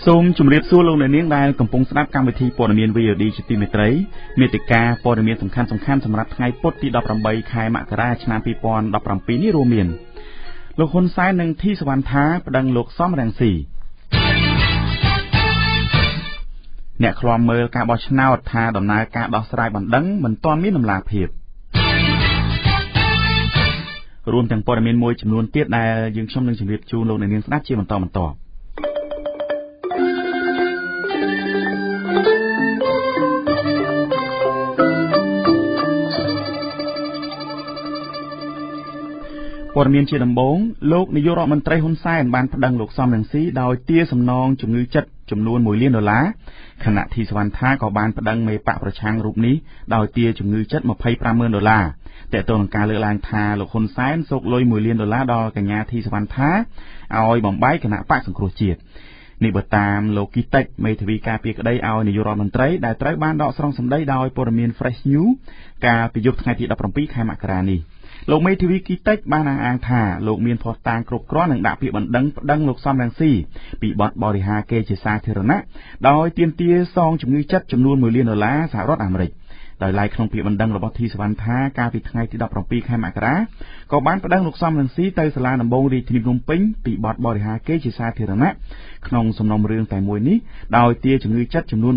សូមជម្រាបសួរលោកអ្នកនាងដែលកំពុងស្ដាប់កម្មវិធីព័ត៌មាន VOD ជាទីមេត្រីមាតិកាព័ត៌មានសំខាន់ៗសម្រាប់ថ្ងៃពុធទី18ខែមករាឆ្នាំ2017នេះរួមមានលោកហ៊ុនសែននិងធីសវណ្ណថាប្តឹងលោកសំរងស៊ីអ្នកឃ្លាំមើលការបោះឆ្នោតថាដំណើរការដោះស្រាយបណ្ដឹងមិនទាន់មានដំណាភាពរួមទាំងព័ត៌មានមួយចំនួនទៀតដែលយើងខ្ញុំនឹងជម្រាបជូនលោកអ្នកនាងស្ដាប់ជាបន្តព័ត៌មានជាដំបូងលោកនាយករដ្ឋមន្ត្រីហ៊ុនសែនបានប្តឹងលោកសំរងស៊ីដោយទារសំណងជំងឺចិត្តចំនួន$1 លានខណៈធីសវណ្ណថាក៏បានប្តឹងមេបកប្រឆាំងរូបនេះដោយទារជំងឺចិត្ត$25,000តែទៅនឹងការលើកឡើងថាលោកហ៊ុនសែនសោកលុយ$1 លានដល់កញ្ញាធីសវណ្ណថាឲ្យបំបែកគណៈបកសង្គ្រោះជាតិនេះបើតាមលោកគីតិចមេធាវីការពារក្តីឲ្យនាយករដ្ឋមន្ត្រីដែលត្រូវបានដកស្រង់សម្ដីដោយព័ត៌មាន Fresh News កាលពីយប់ថ្ងៃទី17ខែមករានេះលោកមេធាវីគីតិចបានអះអាងថាលោកមានភស្តុតាងគ្រប់គ្រាន់នឹងដាក់ពាក្យបណ្ដឹងប្តឹងលោកសំរងស៊ីពីបទបរិហាគេជាសាធារណៈដោយទាមទារសងជំងឺចិត្តចំនួន$1 លានសហរដ្ឋអាមេរិកដោយឡែកក្នុងពាក្យបណ្ដឹងរបស់ធីសវណ្ណថាកាលពីថ្ងៃទី17ខែមករាក៏បានប្តឹងលោកសំរងស៊ីទៅសាលាដំបងរាជធានីភ្នំពេញពីបទបរិហាគេជាសាធារណៈក្នុងសំណុំរឿងតែមួយនេះដោយទារជំងឺចិត្តចំនួន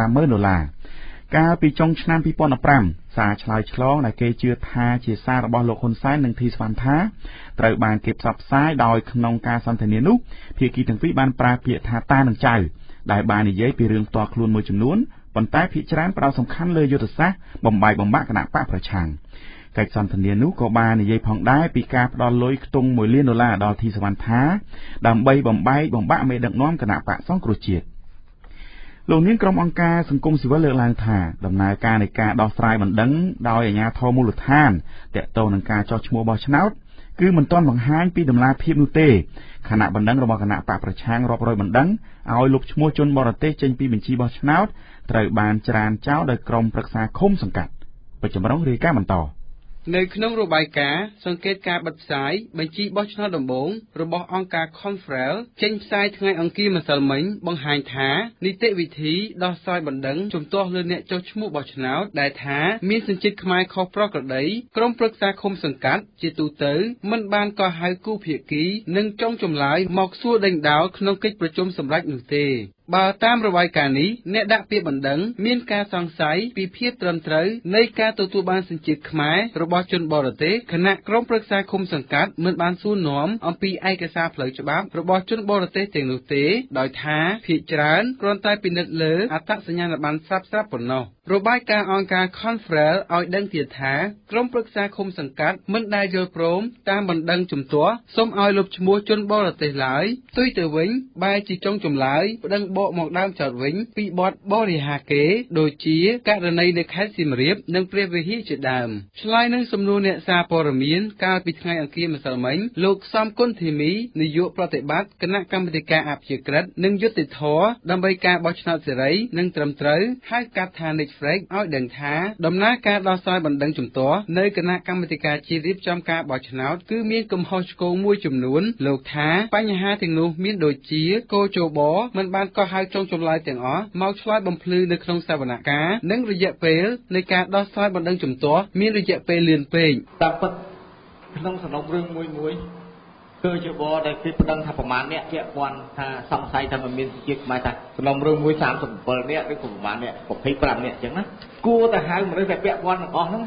$25,000កាលពីចុងឆ្នាំ2015សារឆ្លើយឆ្លងដែលគេជឿថាជាសាររបស់លោកហ៊ុនសែននិងធីសវណ្ណថាត្រូវបានគេផ្សព្វផ្សាយដោយក្នុងការសន្ទនានោះភាគីទាំងពីរបានប្រើពាក្យថាតានិងចៅដែលបាននិយាយពីរឿងផ្ទាល់ខ្លួនមួយចំនួនប៉ុន្តែភាគច្រើនផ្ដោតសំខាន់លើយុទ្ធសាស្ត្របំបែកបំបាក់គណៈបកប្រឆាំងកិច្ចសន្ទនានោះក៏បាននិយាយផងដែរពីការផ្ដល់លុយខ្ទង់$1 លានដល់ធីសវណ្ណថាដើម្បីបំបែកបំបាក់មេដឹកនាំគណៈបកសង្គ្រោះជាតិលោកនាងក្រុមអង្គការសង្គមស៊ីវិលលើកឡើងថាដំណើរការនៃការដោះស្រាយបណ្ដឹងដោយអាជ្ញាធរមូលដ្ឋានទាក់ទងនឹងការចោះឈ្មោះបោះឆ្នោតគឺមិនទាន់បង្ហាញពីដំណាភាពនោះទេខណៈបណ្ដឹងរបស់គណៈបកប្រឆាំងរាប់រយបណ្ដឹងឲ្យលុបឈ្មោះជនបរទេសចេញពីបញ្ជីបោះឆ្នោតត្រូវបានច្រានចោលដោយក្រុមប្រឹក្សាឃុំសង្កាត់បច្ចុប្បន្នរាយការណ៍បន្តនៅក្នុងរបាយការណ៍សង្កេតការបិទផ្សាយបញ្ជីបោះឆ្នោតដំបូងរបស់អង្គការ Khmer ចេញផ្សាយថ្ងៃអង្គារម្សិលមិញបង្ហាញថានីតិវិធីដោះស្រាយបណ្ដឹងជំទាស់លើអ្នកចុះឈ្មោះបោះឆ្នោតដែលថាមានសញ្ជាតិខ្មែរខុសប្រក្រតីក្រុមប្រឹក្សាឃុំសង្កាត់ជាទូទៅមិនបានកោះហៅគូភាគីនិងចុងចម្លើយមកសួរដេញដោលក្នុងកិច្ចប្រជុំសម្រេចនោះទេបើតាមរបាយការណ៍នេះអ្នកដាក់ពាក្យបណ្ដឹងមានការសង្ស័យពីភាពត្រឹមត្រូវនៃការទទួលបានសញ្ជាតិខ្មែររបស់ជនបរទេសខណៈក្រុមប្រឹក្សាឃុំសង្កាត់មិនបានសួរនាំអំពីឯកសារផ្លូវច្បាប់របស់ជនបរទេសទាំងនោះទេដោយថាភាគច្រើនគ្រាន់តែពិនិត្យលើអត្តសញ្ញាណប័ណ្ណស្រាប់ៗប៉ុណ្ណោះរបាយការណ៍អង្គការ Khmer ឲ្យដឹងទៀតថាក្រុមប្រឹក្សាឃុំសង្កាត់មិនដែលយល់ព្រមតាមបណ្ដឹងជំទាស់សូមឲ្យលុបឈ្មោះជនបរទេសឡើយផ្ទុយទៅវិញបែរជាចុងចម្លើយប្តឹងបកមកដើមចោតវិញពីបទបរិហាគេដូចជាករណីនៅខេត្តសៀមរាបនិងព្រះវិហារជាដើមឆ្លើយនឹងសំណួរអ្នកសារព័ត៌មានកាលពីថ្ងៃអង្គារម្សិលមិញលោកសំគុណធីមីនាយកប្រតិបត្តិគណៈកម្មាធិការអព្យាក្រឹតនិងយុត្តិធម៌ដើម្បីការបោះឆ្នោតសេរីនិងត្រឹមត្រូវហៅកាត់ថា ឲ្យដឹងថាដំណើរការដោះស្រាយបណ្ដឹងជំទាស់នៅគណៈកម្មាធិការជាតិរៀបចំការបោះឆ្នោតគឺមានកំហុសឆ្គងមួយចំនួនលោកថាបញ្ហាទាំងនោះមានដូចជាកោជបមិនបានកោះហៅចុងចម្លើយទាំងអស់មកឆ្លើយបំភ្លឺនៅក្នុងសវនកម្មនិងរយៈពេលនៃការដោះស្រាយបណ្ដឹងជំទាស់មានរយៈពេលលឿនពេកតាមពិតក្នុងសំណុំរឿងមួយគឺជបដែលគេប្តឹងថាប្រមាណអ្នកពាក់ព័ន្ធថាសង្ស័យថាមិនមានជាតិខ្មែរថាសំណុំរឿងមួយ37នាក់ឬក៏ប្រមាណអ្នក25នាក់អញ្ចឹងណាគួរតែហៅមនុស្សដែលពាក់ព័ន្ធទាំងអស់ហ្នឹង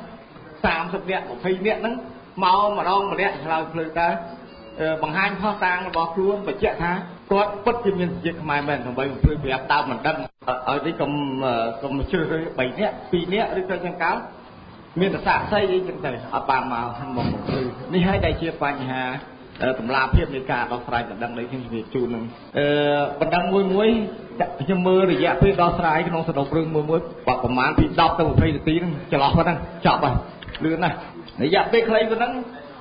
30នាក់20នាក់ហ្នឹងមកម្ដងម្នាក់ឆ្លើយភ្លើងតើបង្ហាញផុសតាងរបស់ខ្លួនបញ្ជាក់ថាគាត់ពិតជាមានជាតិខ្មែរមែនដើម្បីបំភ្លឺប្រាប់ដើមមិនដឹងឲ្យនេះកុំជ្រើសរើស3នាក់2នាក់ឬក៏យ៉ាងកោមានតែសាក់សីអីចឹងទៅអត់បានមកបំភ្លឺនេះហើយដែលជាបញ្ហាតម្លាភាពនៃការដោះស្រាយបណ្ដឹងនៃខ្ញុំជម្រាបជូននឹងបណ្ដឹងមួយខ្ញុំមើលរយៈពេលដោះស្រាយក្នុងសំណុំរឿងមួយប្រហែលពី10ទៅ20នាទីហ្នឹងចន្លោះប៉ុណ្ណឹងចប់ហើយលឿនណាស់រយៈពេលខ្លីប៉ុណ្ណឹង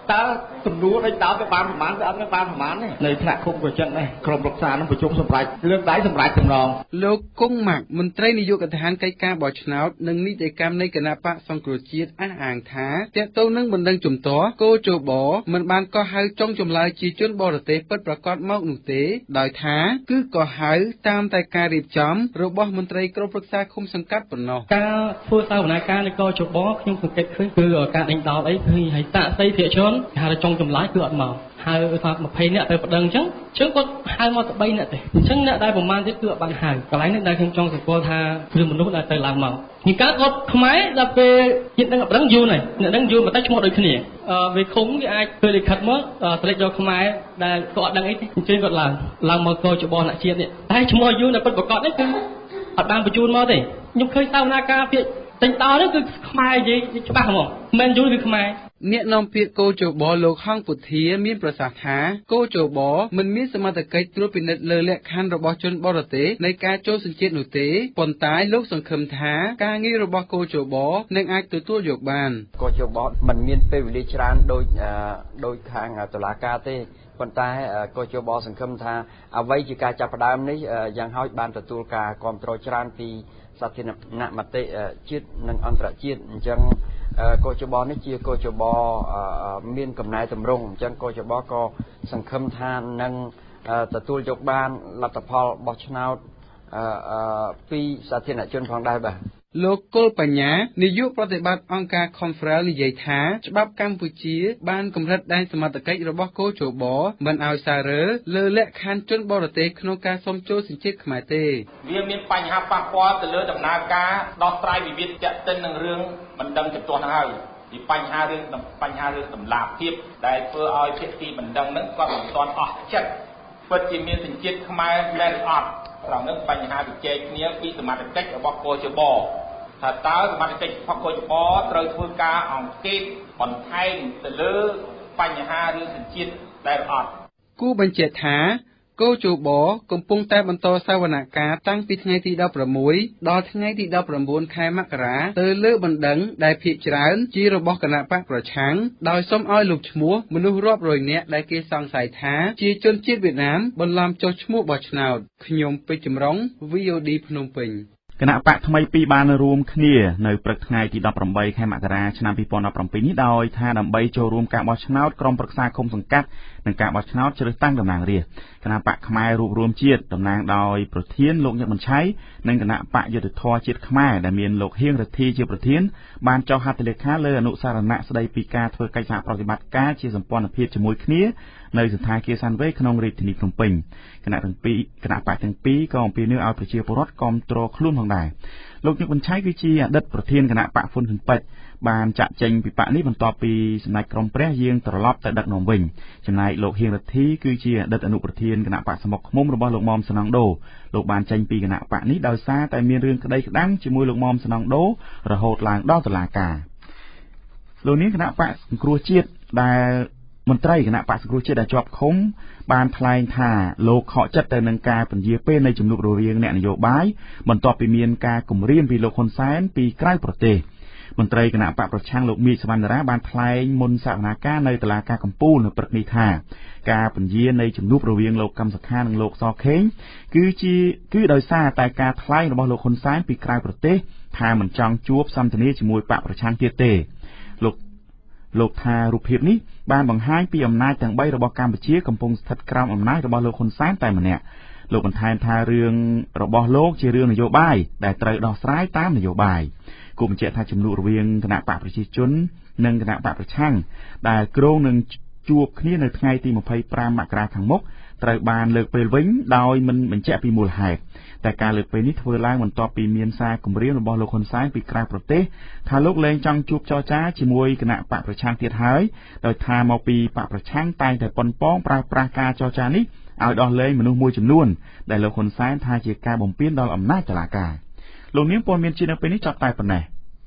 តើសំណួរដូចតើទៅបានប្រមាណទៅអត់ទៅបានប្រមាណទេនៅថ្នាក់ឃុំក៏ចឹងដែរក្រុមប្រឹក្សានឹងប្រជុំសម្រាប់លើកដៃសម្រាប់ចំណងលោកគង់ម៉ាក់មន្ត្រីនាយកដ្ឋានកិច្ចការបោះឆ្នោតនិងនីតិកម្មនៃគណៈបកសង្គ្រោះជាតិអះអាងថាទាក់ទងនឹងបណ្ដឹងជំទាស់គោជបមិនបានកោះហៅចុងចម្លើយជាជនបរទេសពិតប្រាកដមកនោះទេដោយថាគឺកោះហៅតាមតែការរៀបចំរបស់មន្ត្រីក្រុមប្រឹក្សាឃុំសង្កាត់ប៉ុណ្ណោះការធ្វើសវនាការនៃកោជបខ្ញុំសង្កេតឃើញគឺការដេញដោលអីគឺឲ្យតាក់សីភាគជនហៅចុងចម្លើយគឺអត់មកហៅថា20នាក់ទៅប្តឹងអញ្ចឹងគាត់ហៅមកតែ3នាក់ទេអញ្ចឹងអ្នកដែលប្រមាណទៀតគឺអត់បានហៅកន្លែងនេះដែលខ្ញុំចង់សង្កល់ថាគឺមនុស្សដែលទៅឡើងមកនេះការគាត់ខ្មែរដល់ពេលជាតិនឹងប្តឹងយូរហើយអ្នកនឹងយូរបន្តិចឈ្មោះដូចគ្នាវាឃុំគេអាចធ្វើលិខិតមកត្រេកយកខ្មែរដែលគាត់អត់ដឹងអីទេអញ្ចឹងគាត់ឡើងមកកោចបអ្នកជាតិនេះតែឈ្មោះយូរដែលពិតប្រកបនេះគឺអត់បានបញ្ជូនមកទេខ្ញុំឃើញសវនាការពាក្យចេញដល់នេះគឺខ្មែរនិយាយច្បាស់ហ្មងមិនយូរគឺខ្មែរអ្នកនាំពាក្យកោជបលោកហងពុធាមានប្រសាសន៍ថាកោជបមិនមានសមត្ថកិច្ចត្រួតពិនិត្យលើលក្ខខណ្ឌរបស់ជនបរទេសនៃការចូលសញ្ជាតិនោះទេប៉ុន្តែលោកសង្ឃឹមថាការងាររបស់កោជបនឹងអាចទទួលយកបានកោជបមិនមានពេលវេលាច្រើនដោយខាងតុលាការទេប៉ុន្តែកោជបសង្ឃឹមថាអ្វីជាការចាប់ផ្ដើមនេះយ៉ាងហោចបានទទួលការគាំទ្រច្រើនពីសាធារណមតិជាតិនិងអន្តរជាតិអញ្ចឹងកោជបនេះជាកោជបមានកំណែតម្រង់អញ្ចឹងកោជបក៏សង្ឃឹមថានឹងទទួលយកបានលទ្ធផលបោះឆ្នោតពីសាធារណជនផងដែរបាទលោកកុលបញ្ញានាយកប្រតិបត្តិអង្គការ Khmer និយាយថាច្បាប់កម្ពុជាបានកម្រិតដែនសមត្ថកិច្ចរបស់កោជបមិនឲ្យសាររើលើលក្ខខណ្ឌជនបរទេសក្នុងការសុំចូលសញ្ជាតិខ្មែរទេវាមានបញ្ហាប៉ះពាល់ទៅលើដំណើរការដោះស្រាយវិវាទទាក់ទិននឹងរឿងបណ្ដឹងជំទាស់ហ្នឹងហើយពីបញ្ហារឿងតម្លាភាពដែលធ្វើឲ្យភាគីបណ្ដឹងហ្នឹងគាត់មិនទាន់អស់ចិត្តពិតជាមានសញ្ជាតិខ្មែរមែនអត់ត្រង់នេះបញ្ហាវិជែកគ្នាពីសមត្ថកិច្ចរបស់កោជបថាតើសមត្ថកិច្ចរបស់កោជបត្រូវធ្វើការអង្កេតបន្ថែមទៅលើបញ្ហារឿងសញ្ជាតិដែលអត់គូបញ្ជាក់ថាកោជបកំពុងតែបន្តសវនកម្មតាំងពីថ្ងៃទី16ដល់ថ្ងៃទី19ខែមករាទៅលើបណ្ដឹងដែលភាគច្រើនជារបស់គណៈបកប្រឆាំងដោយសុំឲ្យលោកឈ្មោះមនុស្សរាប់រយនាក់ដែលគេសង្ស័យថាជាជនជាតិវៀតណាមបន្លំចុះឈ្មោះបោះឆ្នោតខ្ញុំពេជ្រចម្រុង VOD ភ្នំពេញគណៈបកថ្មីពីរបានរួមគ្នានៅព្រឹកថ្ងៃទី18ខែមករាឆ្នាំ2017នេះដោយថាដើម្បីចូលរួមការបោះឆ្នោតក្រុមប្រឹក្សាឃុំសង្កាត់និងការបោះឆ្នោតជ្រើសតាំងតំណាងរាស្ត្រគណៈបកខ្មែររួបរวมជាតិតំណាងដោយប្រធានលោកញឹកមញ្ឆៃនិងគណៈបកយុទ្ធធរជាតិខ្មែរដែលមានលោកហៀងរិទ្ធីជាប្រធានបានចុះហត្ថលេខាលើអនុសារណៈស្ដីពីការធ្វើកិច្ចសហប្រតិបត្តិការជាសម្ព័ន្ធភាពជាមួយគ្នានៅសន្តាគារសាន់វេក្នុងរាជធានីភ្នំពេញគណៈបកទាំងពីរក៏អំពាវនាវឲ្យប្រជាពលរដ្ឋគាំទ្រខ្លួនផងដែរលោកញឹកមញ្ឆៃគឺជាអតីតប្រធានគណៈបកហ៊ុនស៊ិនប៉ិចបានចាក់ចេញពីបកនេះបន្ទាប់ពីសម្ដេចក្រមព្រះយាងត្រឡប់ទៅដឹកនាំវិញចំណែកលោកហៀងរិទ្ធីគឺជាអតីតអនុប្រធានគណៈបកសមុខឃ្មុំរបស់លោកមុំសំណង់ដូលោកបានចេញពីគណៈបកនេះដោយសារតែមានរឿងក្តីក្តាំងជាមួយលោកមុំសំណង់ដូរហូតឡើងដល់តុលាការលោកនាងគណៈបកសង្គ្រោះជាតិដែលមន្ត្រីគណៈបកសង្គ្រោះជាតិដែលជាប់ឃុំបានថ្លែងថាលោកខកចិត្តទៅនឹងការពន្យាពេលនៃជំនួបរវាងអ្នកនយោបាយបន្ទាប់ពីមានការគំរាមពីលោកហ៊ុនសែនពីក្រៅប្រទេសមន្ត្រីគណៈបកប្រឆាំងលោកមីសវណ្ណរាបានថ្លែងមុនសវនាការនៅតុលាការកំពូលនៅព្រឹកនេះថាការពន្យានៃជំនួបរវាងលោកកឹមសុខានិងលោកសខេងគឺដោយសារតែការថ្លែងរបស់លោកហ៊ុនសែនពីក្រៅប្រទេសថាមិនចង់ជួបសន្ទនាជាមួយបកប្រឆាំងទៀតទេលោកថារូបភាពនេះបានបង្ហាញពីអំណាចទាំង3របស់កម្ពុជាកំពុងស្ថិតក្រោមអំណាចរបស់លោកហ៊ុនសែនតែម្នាក់លោកបន្ថែមថារឿងរបស់លោកជារឿងនយោបាយដែលត្រូវដោះស្រាយតាមនយោបាយគូបញ្ជាក់ថាជំនួបរវាងគណៈបកប្រជាជននិងគណៈបកប្រឆាំងដែលគ្រោងនឹងជួបគ្នានៅថ្ងៃទី25មករាខាងមុខត្រូវបានលើកពេលវិញដោយមិនបញ្ជាក់ពីមូលហេតុតែការលើកពេលនេះធ្វើឡើងបន្ទាប់ពីមានសារគម្រាមរបស់លោកហ៊ុនសែនពីក្រៅប្រទេសថាលោកលែងចង់ជួបចរចាជាមួយគណៈបកប្រឆាំងទៀតហើយដោយថាមកពីបកប្រឆាំងតែងតែប៉ុនប៉ងប្រើប្រាស់ការចរចានេះឲ្យដោះលែងមនុស្សមួយចំនួនដែលលោកហ៊ុនសែនថាជាការបំពានដល់អំណាចតុលាការលោកនាងព័ត៌មានជានៅពេលនេះចប់តែប៉ុណ្ណេះ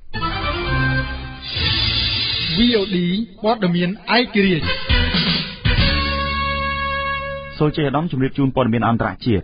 VOD ព័ត៌មានឯករាជ្យសូមជម្រាបជូនព័ត៌មានអន្តរជាតិ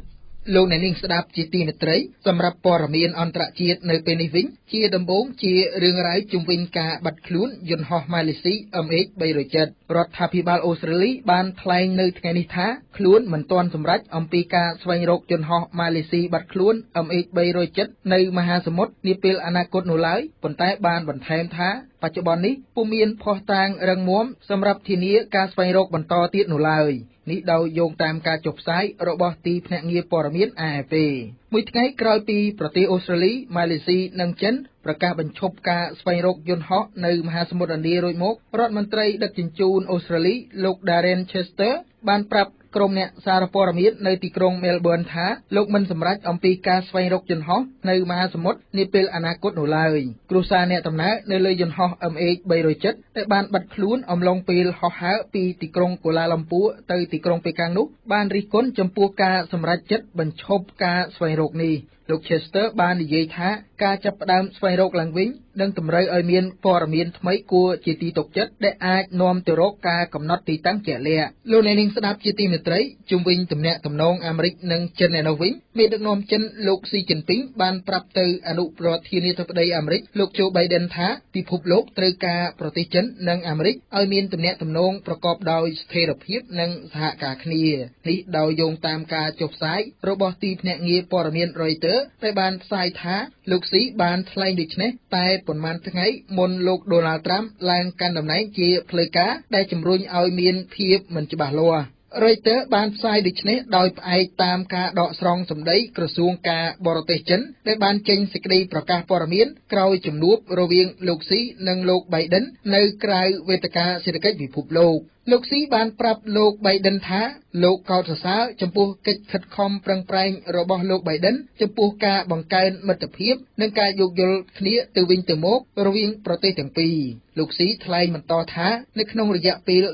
លោកអ្នកនាងស្ដាប់ជាទីមេត្រីសម្រាប់ព័ត៌មានអន្តរជាតិនៅពេលនេះវិញជាដំបូងជារឿងរ៉ាវជុំវិញការបាត់ខ្លួនយន្តហោះម៉ាឡេស៊ី MH370 រដ្ឋាភិបាលអូស្ត្រាលីបានថ្លែងនៅថ្ងៃនេះថាខ្លួនមិនទាន់សម្រេចអំពីការស្វែងរកយន្តហោះម៉ាឡេស៊ីបាត់ខ្លួន MH370 នៅមហាសមុទ្រនាពេលអនាគតនោះឡើយប៉ុន្តែបានបន្ថែមថាបច្ចុប្បន្ននេះពុំមានភស្តុតាងរឹងមាំសម្រាប់ធានាការស្វែងរកបន្តទៀតនោះឡើយនេះដោយយោងតាមការចុះផ្សាយរបស់ទីភ្នាក់ងារព័ត៌មាន AFP មួយថ្ងៃក្រោយពីប្រទេសអូស្ត្រាលីម៉ាឡេស៊ីនិងចិនប្រកាសបញ្ឈប់ការស្វែងរកយន្តហោះនៅមហាសមុទ្រឥណ្ឌារួចមករដ្ឋមន្ត្រីដឹកជញ្ជូនអូស្ត្រាលីលោក Darren Chester បានប្រាប់ក្រុមអ្នកសារព័ត៌មាននៅទីក្រុង Melbourne ថាលោកមិនសម្រេចអំពីការស្វែងរកយន្តហោះនៅមហាសមុទ្រនាពេលអនាគតនោះឡើយគ្រួសារអ្នកដំណើរនៅលើយន្តហោះ MH370 ដែលបានបាត់ខ្លួនអំឡុងពេលហោះហើរពីទីក្រុងកូឡាឡាំពួរទៅទីក្រុងប៉េកាំងនោះបានរិះគន់ចំពោះការសម្រេចចិត្តបញ្ឈប់ការស្វែងរកនេះលោក Chester បាននិយាយថាការចាប់ផ្ដើមស្វែងរកឡើងវិញនឹងតម្រូវឲ្យមានព័ត៌មានថ្មីគួរជាទីទុកចិត្តដែលអាចនាំទៅរកការកំណត់ទីតាំងជាក់លាក់លោកអ្នកនាងស្ដាប់ជាទីមេត្រីជុំវិញទំនាក់ទំនងអាមេរិកនិងចិនឯនោះវិញមេដឹកនាំចិនលោកស៊ីជីនពីងបានប្រាប់ទៅអនុប្រធានាធិបតីអាមេរិកលោកโจ Biden ថាពិភពលោកត្រូវការប្រទេសចិននិងអាមេរិកឲ្យមានទំនាក់ទំនងប្រកបដោយស្ថិរភាពនិងសហការគ្នានេះដោយយោងតាមការចុះផ្សាយរបស់ទីភ្នាក់ងារព័ត៌មាន Reuters ដែលបានផ្សាយថាលោកស៊ីបានថ្លែងដូចនេះតែប៉ុន្មានថ្ងៃមុនលោកដូណាល់ត្រាំឡើងកាន់តំណែងជាផ្លូវការដែលជំរុញឲ្យមានភាពមិនច្បាស់លាស់Reuters បានផ្សាយដូចនេះដោយផ្អែកតាមការដកស្រង់សម្ដីក្រសួងការបរទេសចិនដែលបានចេញសេចក្តីប្រកាសព័ត៌មានក្រោយជំនួបរវាងលោកស៊ីនិងលោក Biden នៅក្រៅវេទិកាសេដ្ឋកិច្ចពិភពលោកលោកស៊ីបានប្រាប់លោក Biden ថាលោកកោតសរសើរចំពោះកិច្ចខិតខំប្រឹងប្រែងរបស់លោក Biden ចំពោះការបង្កើនមិត្តភាពនិងការយោគយល់គ្នាទៅវិញទៅមករវាងប្រទេសទាំងពីរលោកស៊ីថ្លែងបន្តថានៅក្នុងរយៈពេល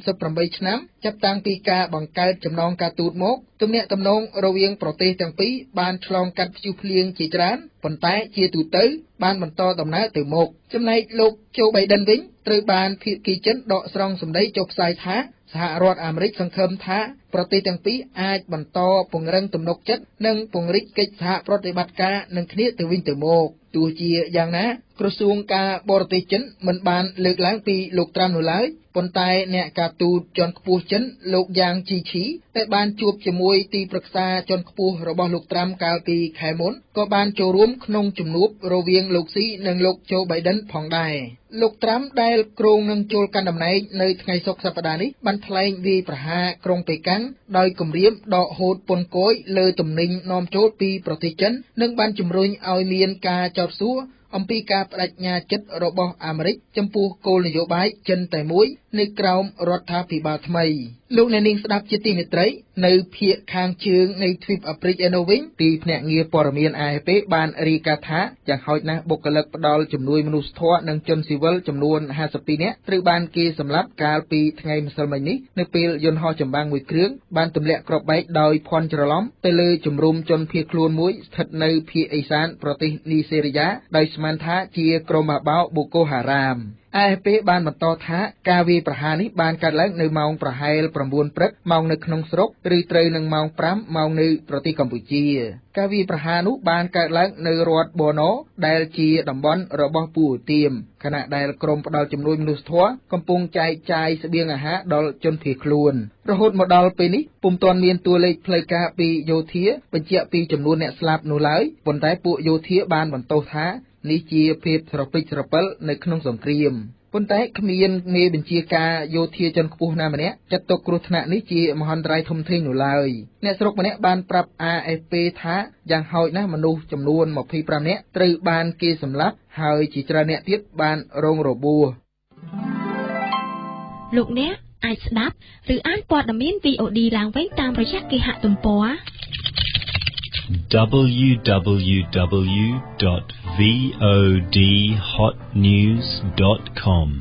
38ឆ្នាំចាប់តាំងពីការបង្កើតចំណងការទូតមកទំនាក់ទំនងរវាងប្រទេសទាំងពីរបានឆ្លងកាត់ព្យុះភ្លៀងជាច្រើនប៉ុន្តែជាទូទៅបានបន្តដំណើរទៅមុខចំណែកលោកโจ Biden វិញត្រូវបានភាគីចិនដកស្រង់សម្ដីចុះផ្សាយថាសហរដ្ឋអាមេរិកសង្ឃឹមថាប្រទេសទាំងពីរអាចបន្តពង្រឹងទំនុកចិត្តនិងពង្រីកកិច្ចសហប្រតិបត្តិការនឹងគ្នាទៅវិញទៅមកទោះជាយ៉ាងណាក្រសួងការបរទេសចិនមិនបានលើកឡើងពីលោកត្រាំនោះឡើយប៉ុន្តែអ្នកការទូតជាន់ខ្ពស់ចិនលោកយ៉ាងជីឈីដែលបានជួបជាមួយទីប្រឹក្សាជាន់ខ្ពស់របស់លោកត្រាំកាលពីខែមុនក៏បានចូលរួមក្នុងជំនួបរវាងលោកស៊ីនិងលោកโจ Biden ផងដែរលោកត្រាំដែលគ្រោងនឹងចូលកាន់តំណែងនៅថ្ងៃសុក្រសប្តាហ៍នេះបានថ្លែងវាយប្រហារក្រុងប៉េកាំងដោយគំរាមដកហូតពន្ធគយលើទំនិញនាំចូលពីប្រទេសចិននិងបានជំរុញឲ្យមានការចោទសួរអំពីការបដិញ្ញាចិត្តរបស់អាមេរិកចំពោះគោលនយោបាយចិនតែមួយនៅក្រោមរដ្ឋាភិបាលថ្មីលោកអ្នកនាងស្ដាប់ជាទីមេត្រីនៅភាគខាងជើងនៃទ្វីបអាហ្វ្រិកឯនោះវិញទីភ្នាក់ងារព័ត៌មាន AFP បានរាយការណ៍ថាយ៉ាងហោចណាស់បុគ្គលិកផ្ដល់ជំនួយមនុស្សធម៌និងជនស៊ីវិលចំនួន52នាក់ត្រូវបានគេសម្លាប់កាលពីថ្ងៃម្សិលមិញនេះនៅពេលយន្តហោះចម្បាំងមួយគ្រឿងបានទម្លាក់គ្រាប់បែកដោយភ័ន្តច្រឡំទៅលើជំរំជនភៀសខ្លួនមួយស្ថិតនៅភាគឥសានប្រទេសនីសេរីយ៉ាដោយស្មានថាជាក្រុមអាបោបូកូហារ៉ាមAFP បានបន្តថាការវាយប្រហារនេះបានកើតឡើងនៅម៉ោងប្រហែល 9 ព្រឹកម៉ោងនៅក្នុងស្រុកឬត្រូវនឹងម៉ោង 5 ម៉ោងនៅប្រទេសកម្ពុជាការវាយប្រហារនោះបានកើតឡើងនៅរដ្ឋបូណូដែលជាតំបន់របស់ពួកឧទាមខណៈដែលក្រមផ្ដល់ជំនួយមនុស្សធម៌កំពុងចែកចាយស្បៀងអាហារដល់ជនភៀសខ្លួនរហូតមកដល់ពេលនេះពុំទាន់មានតួលេខផ្លូវការពីយោធាបញ្ជាក់ពីចំនួនអ្នកស្លាប់នោះឡើយប៉ុន្តែពួកយោធាបានបន្ទោសថានេះជាភាពស្រពេចស្រពិលនៅក្នុងសង្គ្រាមប៉ុន្តែគ្មានមេបញ្ជាការយោធាជាន់ខ្ពស់ណាម្នាក់ចាត់ទុកគ្រោះថ្នាក់នេះជាមហន្តរាយធំធេងនោះឡើយអ្នកស្រុកម្នាក់បានប្រាប់ AFP ថាយ៉ាងហោចណាស់មនុស្សចំនួន25នាក់ត្រូវបានគេសម្លាប់ហើយជាច្រើនអ្នកទៀតបានរងរបួសលោកអ្នកអាចស្ដាប់ឬអានព័ត៌មាន VOD ឡើងវិញតាមរយៈគេហទំព័រ www.vodhotnews.com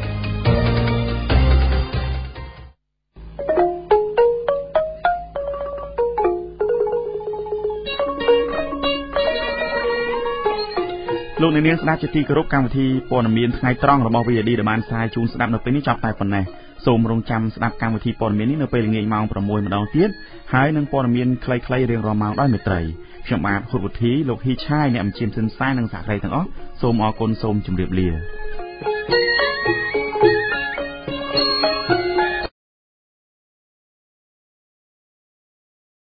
លោកអ្នកនាងស្ដាប់ជាទីគោរពកម្មវិធីព័ត៌មានថ្ងៃត្រង់របស់ VOD ដែលបានផ្សាយជូនស្ដាប់នៅពេលនេះចាប់តែប៉ុណ្ណេះសូមរងចាំស្ដាប់កម្មវិធីព័ត៌មាននេះនៅពេលល្ងាចម៉ោង 6 ម្ដងទៀតហើយនឹងព័ត៌មានខ្លីៗរៀងរាល់ម៉ោងដោយមេត្រីខ្ញុំបាទហ៊ុតវុធីលោកហ៊ីឆាយអ្នកអញ្ជើញសិនសាយនិងសហគ្រាសទាំងអស់សូមអរគុណសូមជម្រាបលា